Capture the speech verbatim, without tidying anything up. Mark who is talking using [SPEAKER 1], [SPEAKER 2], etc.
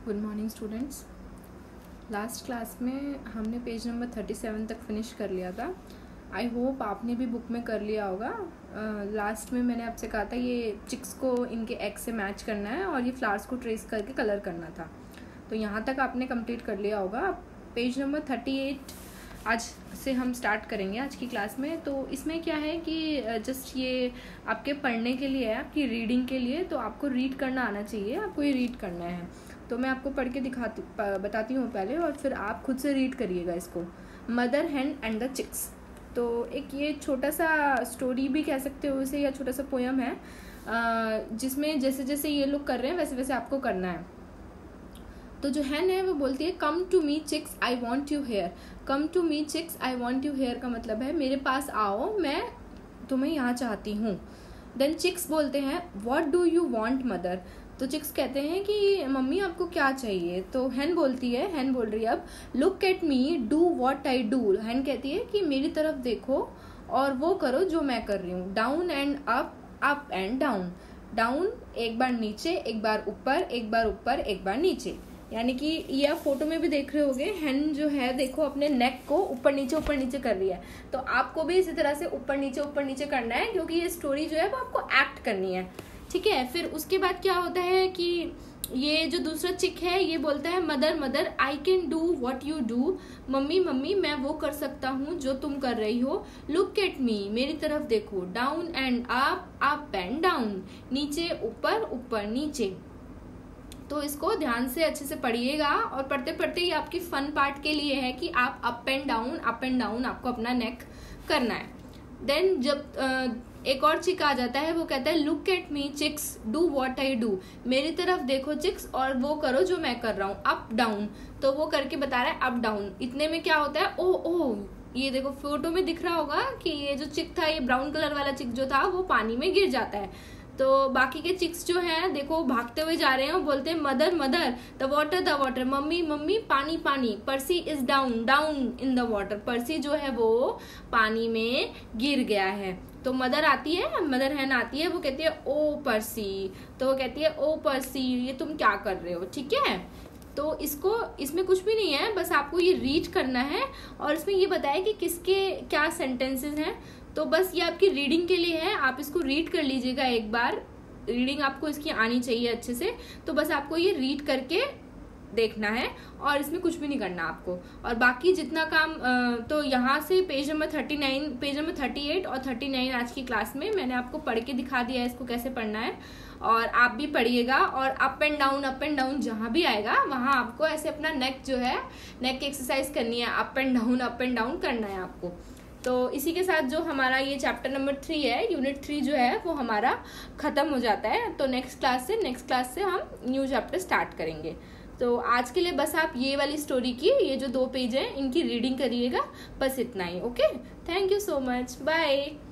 [SPEAKER 1] Good morning students. Last class में हमने page number thirty seven तक फिनिश कर लिया था। आई होप आपने भी बुक में कर लिया होगा। लास्ट uh, में मैंने आपसे कहा था ये चिक्स को इनके एग से मैच करना है और ये फ्लावर्स को ट्रेस करके कलर करना था। तो यहाँ तक आपने कंप्लीट कर लिया होगा। पेज नंबर थर्टी एट आज से हम स्टार्ट करेंगे आज की क्लास में। तो इसमें क्या है कि जस्ट ये आपके पढ़ने के लिए है, आपकी रीडिंग के लिए। तो आपको रीड करना आना चाहिए, आपको ये रीड करना है। तो मैं आपको पढ़ के दिखाती बताती हूँ पहले, और फिर आप खुद से रीड करिएगा इसको। Mother hen and the chicks. तो एक ये छोटा सा स्टोरी भी कह सकते हो इसे, या छोटा सा पोयम है जिसमें जैसे जैसे ये लोग कर रहे हैं वैसे वैसे आपको करना है। तो जो हैन है वो बोलती है come to me chicks I want you here. Come to me chicks I want you here का मतलब है मेरे पास आओ, मैं तुम्हें यहाँ चाहती हूँ। देन चिक्स बोलते हैं what do you want mother. तो चिक्स कहते हैं कि मम्मी आपको क्या चाहिए। तो हैन बोलती है, हैन बोल रही है अब look at me do what I do. Hen कहती है कि मेरी तरफ देखो और वो करो जो मैं कर रही हूँ। Down and up, up and down. Down एक बार नीचे, एक बार ऊपर, एक बार ऊपर, एक बार नीचे। यानी कि ये आप फोटो में भी देख रहे होगे, हैन जो है देखो अपने नेक को ऊपर नीचे ऊपर नीचे कर रही है। तो आपको भी इसी तरह से ऊपर नीचे ऊपर नीचे करना है, क्योंकि ये स्टोरी जो है वो आपको एक्ट करनी है, ठीक है। फिर उसके बाद क्या होता है कि ये जो दूसरा चिक है ये बोलता है mother mother I can do what you do. मम्मी मम्मी मैं वो कर सकता हूँ जो तुम कर रही हो। लुक एट मी मेरी तरफ देखो। Down and up, up and down. नीचे ऊपर, ऊपर नीचे। तो इसको ध्यान से अच्छे से पढ़िएगा, और पढ़ते पढ़ते ये आपकी फन पार्ट के लिए है कि आप up and down, up and down आपको अपना नेक करना है। देन जब आ, एक और चिक आ जाता है, वो कहता है look at me chicks do what I do. मेरी तरफ देखो चिक्स और वो करो जो मैं कर रहा हूँ। अप डाउन, तो वो करके बता रहा है अप डाउन। इतने में क्या होता है, ओ ओ ये देखो फोटो में दिख रहा होगा कि ये जो चिक था, ये ब्राउन कलर वाला चिक जो था वो पानी में गिर जाता है। तो बाकी के चिक्स जो हैं देखो भागते हुए जा रहे हैं, बोलते हैं mother mother the water the water. मम्मी मम्मी पानी पानी। Percy is down, down in the water. Percy जो है वो पानी में गिर गया है। तो मदर आती है, मदर हैन आती है, वो कहती है ओ पर्सी। तो वो कहती है ओ पर्सी ये तुम क्या कर रहे हो, ठीक है। तो इसको इसमें कुछ भी नहीं है, बस आपको ये रीड करना है, और इसमें ये बताया कि किसके क्या सेंटेंसेस हैं। तो बस ये आपकी रीडिंग के लिए है, आप इसको रीड कर लीजिएगा एक बार। रीडिंग आपको इसकी आनी चाहिए अच्छे से। तो बस आपको ये रीड करके देखना है, और इसमें कुछ भी नहीं करना आपको। और बाकी जितना काम तो यहाँ से page number thirty nine, page number thirty eight और थर्टी नाइन आज की क्लास में मैंने आपको पढ़ के दिखा दिया है इसको कैसे पढ़ना है। और आप भी पढ़िएगा, और up and down, up and down जहाँ भी आएगा वहाँ आपको ऐसे अपना नेक जो है, नेक की एक्सरसाइज करनी है। Up and down, up and down करना है आपको। तो इसी के साथ जो हमारा ये चैप्टर नंबर थ्री है, यूनिट थ्री जो है वो हमारा खत्म हो जाता है। तो नेक्स्ट क्लास से नेक्स्ट क्लास से हम न्यू चैप्टर स्टार्ट करेंगे। तो आज के लिए बस आप ये वाली स्टोरी की, ये जो दो पेज हैं इनकी रीडिंग करिएगा, बस इतना ही। Okay, thank you so much, bye.